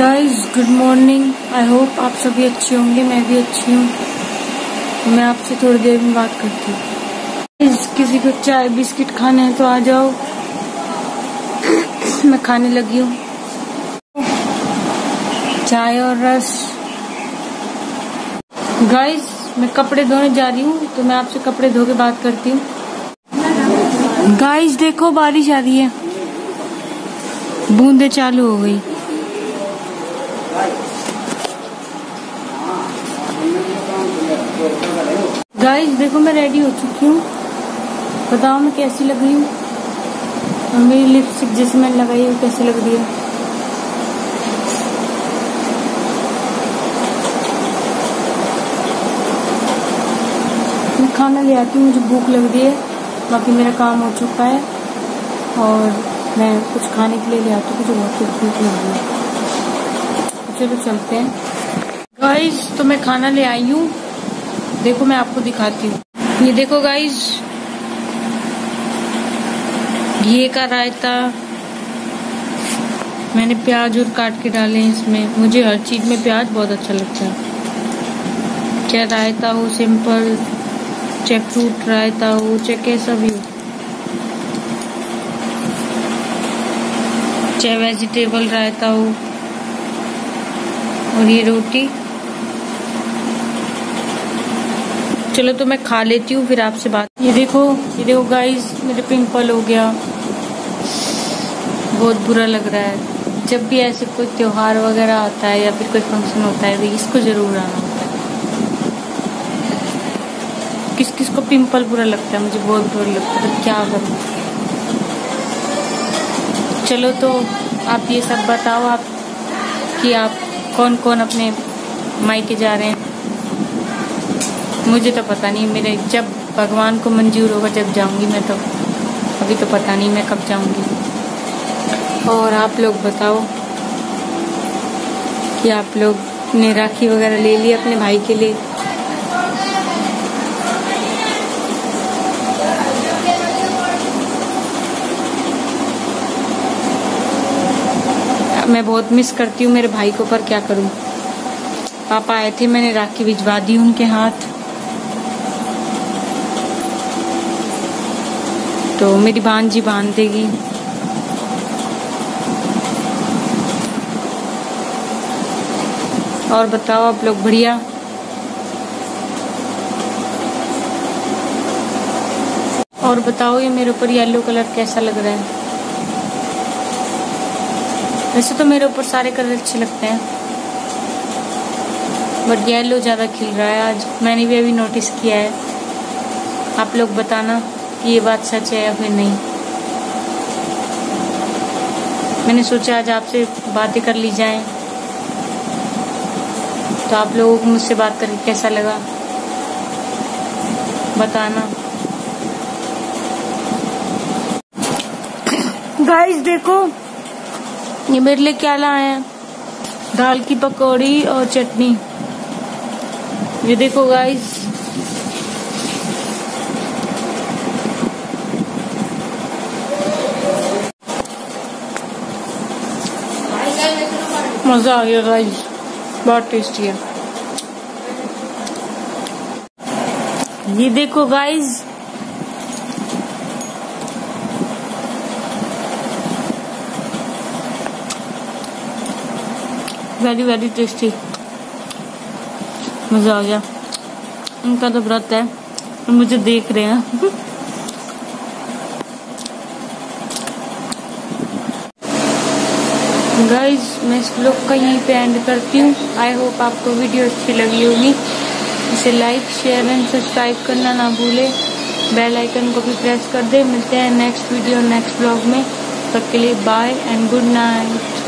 Guys good morning. I hope आप सभी अच्छे होंगे, मैं भी अच्छी हूँ। मैं आपसे थोड़ी देर में बात करती हूँ। किसी को चाय बिस्किट खाने हैं तो आ जाओ। मैं खाने लगी हूँ चाय और रस। गाइस मैं कपड़े धोने जा रही हूँ, तो मैं आपसे कपड़े धो के बात करती हूँ। गाइस देखो बारिश आ रही है, बूंदे चालू हो गई। गाइस देखो मैं रेडी हो चुकी हूँ, बताओ मैं कैसी लग रही हूँ। और मेरी लिपस्टिक जैसे मैंने लगाई है कैसी लग रही है। मैं खाना ले आती हूँ, मुझे भूख लग रही है। बाकी मेरा काम हो चुका है और मैं कुछ खाने के लिए ले आती हूँ, मुझे बहुत भूख लग रही है। चलो चलते हैं। गाइस तो मैं खाना ले आई हूँ, देखो मैं आपको दिखाती हूँ। ये देखो गाइस, घी का रायता, मैंने प्याज और काट के डाले हैं इसमें। मुझे हर चीज में प्याज बहुत अच्छा लगता है, चाहे रायता हो सिंपल, चाहे फ्रूट रायता हो, चाहे कैसा भी हो, चाहे वेजिटेबल रायता हो। और ये रोटी। चलो तो मैं खा लेती हूँ फिर आपसे बात। ये देखो गाइस, मेरे पिंपल हो गया, बहुत बुरा लग रहा है। जब भी ऐसे कोई त्योहार वगैरह आता है या फिर कोई फंक्शन होता है तो इसको जरूर आना होता है। किस किस को पिंपल बुरा लगता है, मुझे बहुत बुरा लगता है, तो क्या करूँ। चलो तो आप ये सब बताओ आप कि आप कौन कौन अपने मायके जा रहे हैं। मुझे तो पता नहीं, मेरे जब भगवान को मंजूर होगा जब जाऊंगी मैं, तो अभी तो पता नहीं मैं कब जाऊंगी। और आप लोग बताओ कि आप लोग ने राखी वगैरह ले ली अपने भाई के लिए। मैं बहुत मिस करती हूँ मेरे भाई को, पर क्या करूँ। पापा आए थे, मैंने राखी भिजवा दी उनके हाथ। तो मेरी भांजी बांध देगी। और बताओ आप लोग बढ़िया। और बताओ ये मेरे ऊपर येलो कलर कैसा लग रहा है। वैसे तो मेरे ऊपर सारे कलर अच्छे लगते हैं, बट येलो ज्यादा खिल रहा है आज। मैंने भी अभी नोटिस किया है। आप लोग बताना कि ये बात सच है या फिर नहीं। मैंने सोचा आज आपसे बातें कर ली जाएं, तो आप लोगों को मुझसे बात करके कैसा लगा बताना। गाइस देखो ये मेरे लिए क्या लाए हैं, दाल की पकौड़ी और चटनी। ये देखो गाइस, मजा आ गया गाइस, बहुत टेस्टी है। ये देखो गाइस, वेरी वेरी टेस्टी, मजा आ गया। उनका तो व्रत है, तो मुझे देख रहे हैं। गाइज मैं इस ब्लॉग का यहीं पे एंड करती हूँ। आई होप आपको वीडियो अच्छी लगी होगी। इसे लाइक शेयर एंड सब्सक्राइब करना ना भूले, बेल आइकन को भी प्रेस कर दे। मिलते हैं नेक्स्ट वीडियो नेक्स्ट ब्लॉग में, तब के लिए बाय एंड गुड नाइट।